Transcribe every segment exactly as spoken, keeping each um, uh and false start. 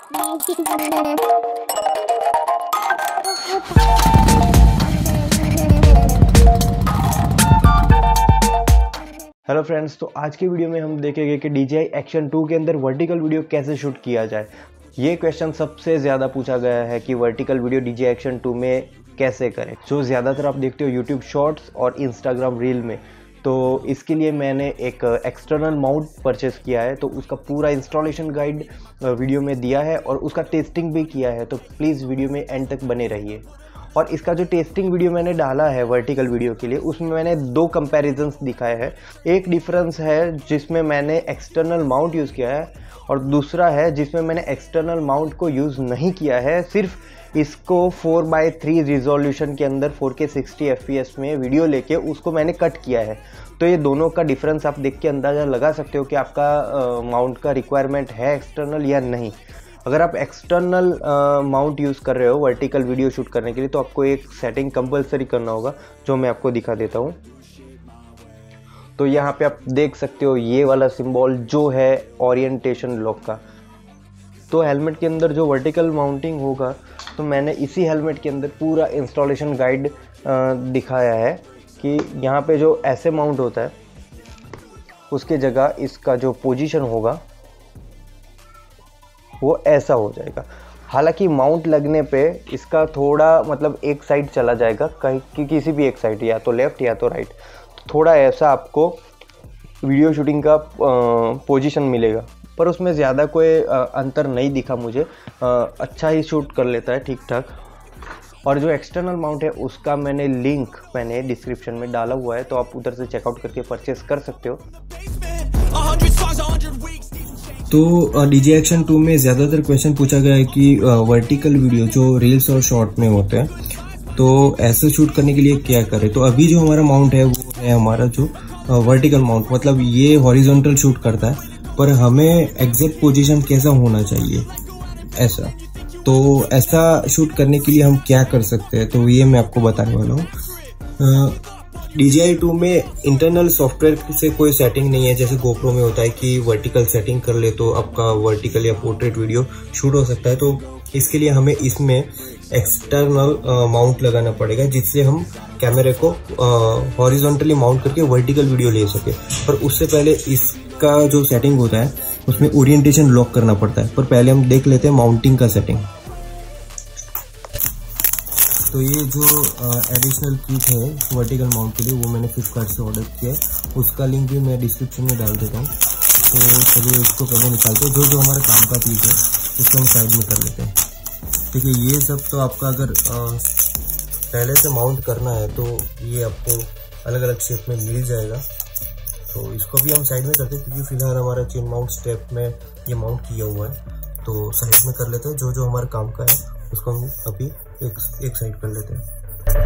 Hello friends, तो आज की वीडियो में हम देखेंगे कि D J I action two के अंदर वर्टिकल वीडियो कैसे शूट किया जाए। ये क्वेश्चन सबसे ज़्यादा पूछा गया है कि vertical video D J I action two में कैसे करें, जो ज़्यादातर आप देखते हो यूट्यूब शॉर्ट्स और इंस्टाग्राम रील में। तो इसके लिए मैंने एक एक्सटर्नल माउंट परचेस किया है, तो उसका पूरा इंस्टॉलेशन गाइड वीडियो में दिया है और उसका टेस्टिंग भी किया है, तो प्लीज़ वीडियो में एंड तक बने रहिए। और इसका जो टेस्टिंग वीडियो मैंने डाला है वर्टिकल वीडियो के लिए, उसमें मैंने दो कंपैरिजंस दिखाए हैं। एक डिफरेंस है जिसमें मैंने एक्सटर्नल माउंट यूज़ किया है और दूसरा है जिसमें मैंने एक्सटर्नल माउंट को यूज़ नहीं किया है, सिर्फ इसको फोर बाई थ्री रिजोल्यूशन के अंदर four K sixty F P S में वीडियो लेके उसको मैंने कट किया है। तो ये दोनों का डिफरेंस आप देख के अंदाज़ा लगा सकते हो कि आपका माउंट का रिक्वायरमेंट है एक्सटर्नल या नहीं। अगर आप एक्सटर्नल माउंट यूज़ कर रहे हो वर्टिकल वीडियो शूट करने के लिए, तो आपको एक सेटिंग कंपलसरी करना होगा, जो मैं आपको दिखा देता हूँ। तो यहाँ पे आप देख सकते हो ये वाला सिंबल जो है ओरिएंटेशन लॉक का। तो हेलमेट के अंदर जो वर्टिकल माउंटिंग होगा, तो मैंने इसी हेलमेट के अंदर पूरा इंस्टॉलेशन गाइड दिखाया है कि यहाँ पे जो ऐसे माउंट होता है उसके जगह इसका जो पोजीशन होगा वो ऐसा हो जाएगा। हालांकि माउंट लगने पे इसका थोड़ा मतलब एक साइड चला जाएगा, कहीं कि किसी भी एक साइड, या तो लेफ़्ट या तो राइट, थोड़ा ऐसा आपको वीडियो शूटिंग का पोजीशन मिलेगा, पर उसमें ज़्यादा कोई अंतर नहीं दिखा मुझे। अच्छा ही शूट कर लेता है ठीक ठाक। और जो एक्सटर्नल माउंट है उसका मैंने लिंक मैंने डिस्क्रिप्शन में डाला हुआ है, तो आप उधर से चेकआउट करके परचेस कर सकते हो। तो डी जे एक्शन टू में ज़्यादातर क्वेश्चन पूछा गया है कि वर्टिकल वीडियो जो रील्स और शॉर्ट में होते हैं, तो ऐसे शूट करने के लिए क्या करें। तो अभी जो हमारा माउंट है वो है हमारा जो वर्टिकल माउंट, मतलब ये हॉरिजॉन्टल शूट करता है, पर हमें एग्जैक्ट पोजीशन कैसा होना चाहिए ऐसा। तो ऐसा शूट करने के लिए हम क्या कर सकते हैं, तो ये मैं आपको बताने वाला हूँ। डी जे आई टू में इंटरनल सॉफ्टवेयर से कोई सेटिंग नहीं है, जैसे गोप्रो में होता है कि वर्टिकल सेटिंग कर ले तो आपका वर्टिकल या पोर्ट्रेट वीडियो शूट हो सकता है। तो इसके लिए हमें इसमें एक्सटर्नल माउंट लगाना पड़ेगा, जिससे हम कैमरे को हॉरिजॉन्टली माउंट करके वर्टिकल वीडियो ले सके। पर उससे पहले इसका जो सेटिंग होता है उसमें ओरिएंटेशन लॉक करना पड़ता है। पर पहले हम देख लेते हैं माउंटिंग का सेटिंग। तो ये जो एडिशनल किट है वर्टिकल माउंट के लिए, वो मैंने फ्लिपकार्ट से ऑर्डर किया है, उसका लिंक भी मैं डिस्क्रिप्शन में डाल देता हूँ। तो चलिए इसको पहले निकालते हैं, जो जो हमारा काम का चीज़ है उसको हम साइड में कर लेते हैं। ठीक है, ये सब तो आपका अगर आ, पहले से माउंट करना है तो ये आपको अलग अलग शेप में मिल जाएगा। तो इसको भी हम साइड में करते हैं, क्योंकि फिलहाल हमारा चेन माउंट स्टेप में ये माउंट किया हुआ है, तो साइड में कर लेते हैं। जो जो हमारे काम का है उसको हम अभी एक एक साइड कर लेते हैं।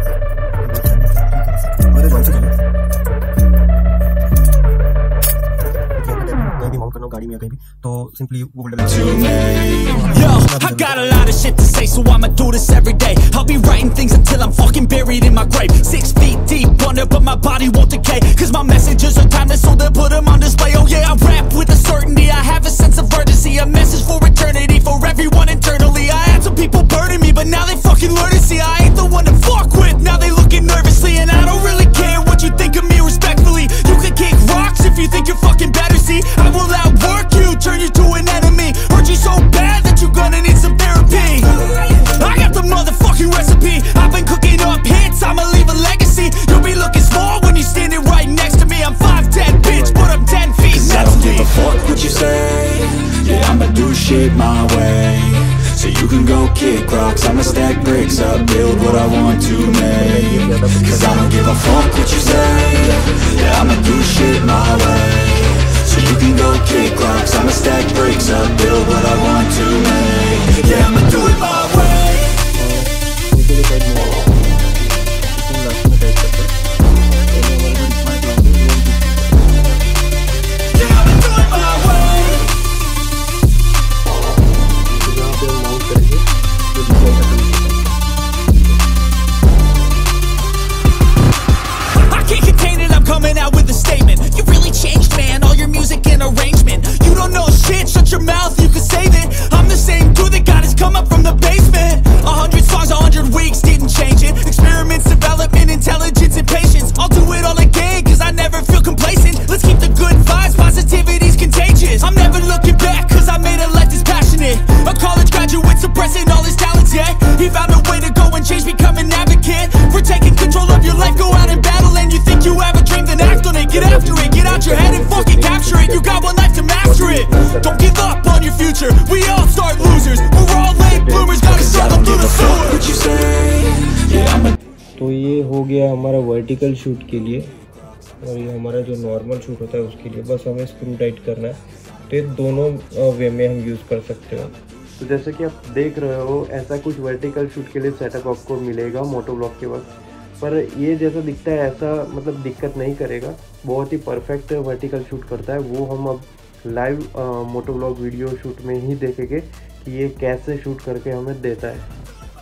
भी माउंट करना गाड़ी में कहीं भी, तो सिंपली वो Yo, I got a lot of shit to say, so I'ma do this every day. I'll be writing things until I'm fucking buried in my grave. Six feet deep under, but my body won't decay, cause my messages are timeless, so they'll put them on display. Oh yeah, I rap with a certainty, I have a sense of urgency, a message for eternity, for everyone internally. I had some people burning me, but now they fucking learn to see I ain't the one to fuck with. Now they looking nervously, and I don't really care what you think of me respectfully. You can kick rocks if you think you're fucking better, see I will outwork you, turn you to an enemy, hurt you so bad that you're gonna need some therapy. I got the motherfucking recipe, I've been cooking up hits, I'ma leave a legacy. You'll be looking small when you're standing right next to me. I'm five ten, bitch, but I'm ten feet next to me. I don't give a fuck what you say, yeah, I'ma do shit my way. So you can go kick rocks, I'ma stack bricks up, build what I want to make. Cause I don't give a fuck what you say, yeah, I'ma do shit my way. So you can go kick rocks, I'ma stack bricks up, build what I want to make. Yeah, I'ma do it my way. Shut your mouth, you can save it. I'm the same all start losers. We're all late bloomers, gotta struggle through the sewer. What you say? Yeah, I'm a तो ये हो गया हमारा vertical shoot के लिए, और ये हमारा जो नॉर्मल शूट होता है उसके लिए बस हमें स्क्रू टाइट करना है। तो ये दोनों वे में हम यूज़ कर सकते हो। तो जैसे कि आप देख रहे हो, ऐसा कुछ वर्टिकल शूट के लिए सेटअप आपको मिलेगा मोटो ब्लॉग के वक्त, पर ये जैसा दिखता है ऐसा मतलब दिक्कत नहीं करेगा, बहुत ही परफेक्ट वर्टिकल शूट करता है। वो हम अब live moto vlog video shoot में ही देखेंगे कि ये कैसे शूट करके हमें देता है।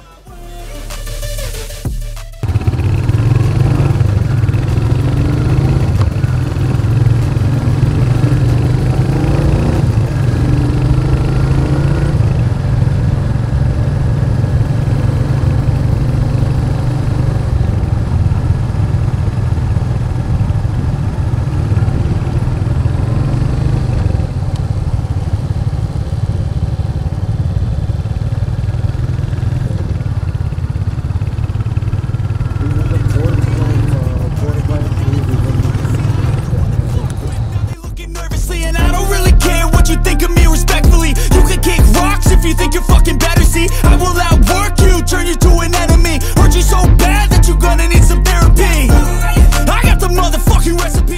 You think you're fucking better, see? I will outwork you, turn you to an enemy. Hurt you so bad that you're gonna need some therapy. I got the motherfucking recipe.